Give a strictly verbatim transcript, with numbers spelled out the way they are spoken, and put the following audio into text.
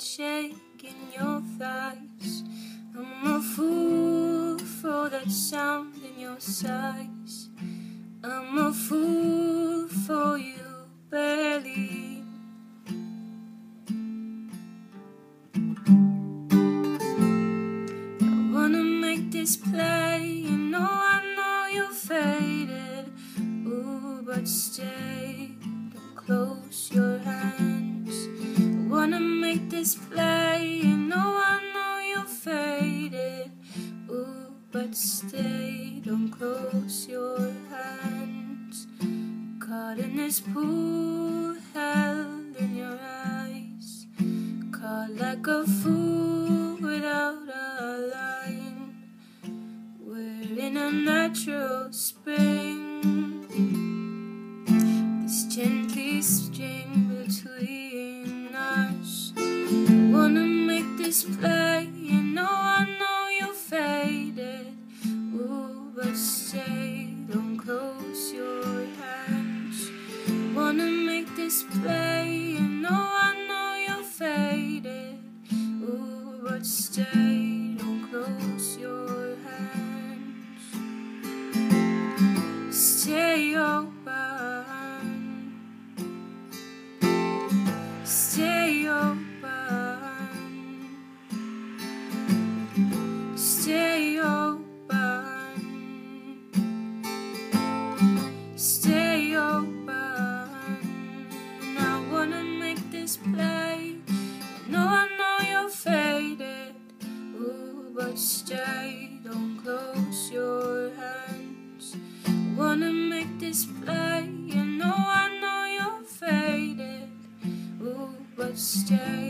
shake in your thighs. I'm a fool for that sound in your sighs. I'm a fool for you, barely. I wanna make this play, you know I know you're faded. Ooh, but stay, don't close your hands. I wanna make this play, you know I know you're faded. Ooh, but stay, don't close your hands. Caught in this pool, held in your eyes. Caught like a fool without a line. We're in a natural spring, this gently string between us. I wanna make this play, you know I know you're faded. Ooh, but stay, don't close your hands. I wanna make this play, you know I know you're faded. Ooh, but stay, don't close your hands. Stay open, stay open, stay open, stay open. And I wanna make this play. No, I know you're faded. Ooh, but stay, don't close your hands. I wanna make this play. You know I know you're faded. Ooh, but stay.